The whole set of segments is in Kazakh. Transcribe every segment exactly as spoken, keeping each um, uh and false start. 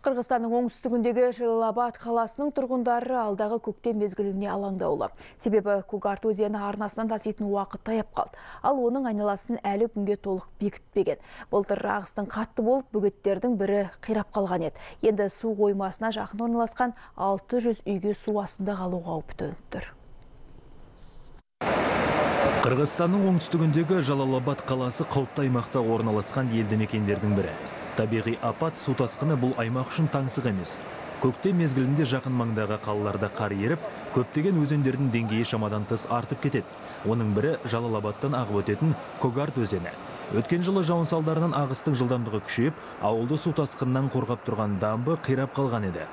Қырғызстанның оңтүстігіндегі Жалал-Абад қаласының тұрғындары алдағы көктем мезгіліне алаңдаулы. Себебі Когарт өзені арнасынан таситын уақыт таяп қалды. Ал оның айналасын әлі күнге толық бекітпеген. Былтыр ағыстың қатты болып, бөгеттердің бірі қирап қалған еді. Енді су қоймасына жақын орналасқан алты жүз үйге су астында қалу қаупі төніп тұр. Қырғызстанның оңтүстігіндегі Жалал-Абад қаласы қауіпті аймақта орналасқан елді мекендердің бірі. Табиғи апат су тасқыны бұл аймақ үшін таңсық емес. Көктем мезгілінде жақын маңдағы қалаларда қар еріп, көптеген өзендердің деңгейі шамадан тыс артып кетеді. Оның бірі Жалал-Абадтан ағып өтетін Когарт өзені. Өткен жылы жауын салдарынан ағыстың жылдамдығы күшейіп, ауылды су тасқынынан қорғап тұрған дамбы қирап қалған еді.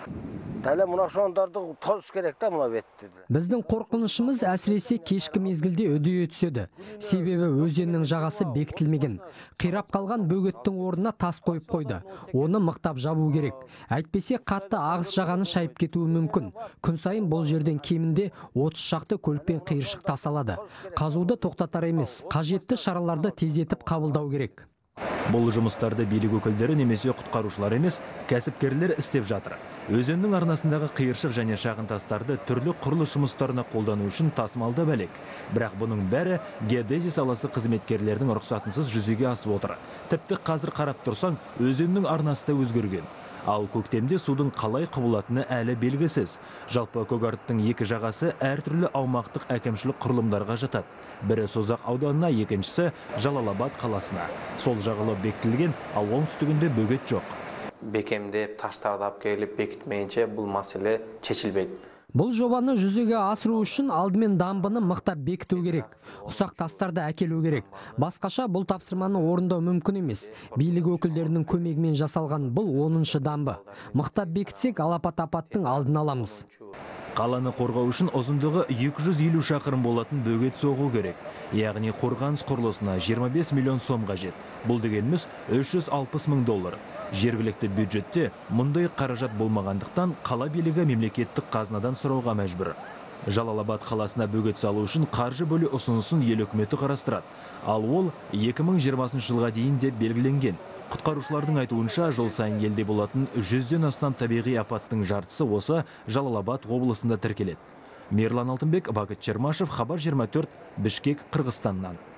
Біздің қорқынышымыз әсіресе кешкі мезгілде үдейе түседі. Себебі өзеннің жағасы бекітілмеген. Қирап қалған бөгеттің орнына тас қойып қойды. Оны мықтап жабу керек. Әйтпесе қатты ағыс жағаны шайып кетуі мүмкін. Күн сайын бұл жерден кемінде отыз шақты көлікпен қиыршық тасалады. Қазуды тоқтатар емес, қажетті шараларды тездетіп қабылдау керек. Бұл жұмыстарды билік өкілдері немесе құтқарушылар емес, кәсіпкерлер істеп жатыр. Өзеннің арнасындағы қиыршық және шағын тастарды түрлі құрылыс жұмыстарына қолдану үшін тасымалда бәлек. Бірақ бұның бәрі геодезия саласы қызметкерлердің рұқсатынсыз жүзеге асып отыр. Тіпті қазір қарап тұрсаң, өзеннің арнасы да өзгерген. Ал көктемде судың қалай құбылатыны әлі белгісіз. Жалпы Когарттың екі жағасы әртүрлі аумақтық әкімшілік құрылымдарға жатады. Бірі Созақ ауданына, екіншісі Жалал-Абад қаласына. Сол жағалау бекітілген, ал оңтүстігінде бөгет жоқ. Бекемдеп, таштарды алып келіп бекітмейінше бұл мәселе шешілбейді. Бұл жобаны жүзеге асыру үшін алдымен дамбыны мықтап бекіту керек. Ұсақ тастарды әкелу керек. Басқаша бұл тапсырманы орындау мүмкін емес. Билік өкілдерінің көмегімен жасалған бұл оныншы дамбы. Мықтап бекітсек, алапат апаттың алдын аламыз. Қаланы қорғау үшін ұзындығы екі жүз елу шақырым болатын бөгет соғу керек. Яғни қорғаныс құрылысына жиырма бес миллион сом қажет. Бұл дегеніміз үш жүз алпыс мың доллар. Жергілікті бюджетте мұндай қаражат болмағандықтан қала билігі мемлекеттік қазынадан сұрауға мәжбүр. Жалал-Абад қаласына бөгет салу үшін қаржы бөлу ұсынысын ел үкіметі қарастырады. Ал ол екі мың жиырмасыншы жылға дейін деп белгіленген. Құтқарушылардың айтуынша, жыл сайын елде болатын жүзден астам табиғи апаттың жартысы осы Жалал-Абад облысында тіркеледі. Мирлан Алтынбек, Бақыт Чермашев, Хабар жиырма төрт, Бішкек, Қырғызстаннан.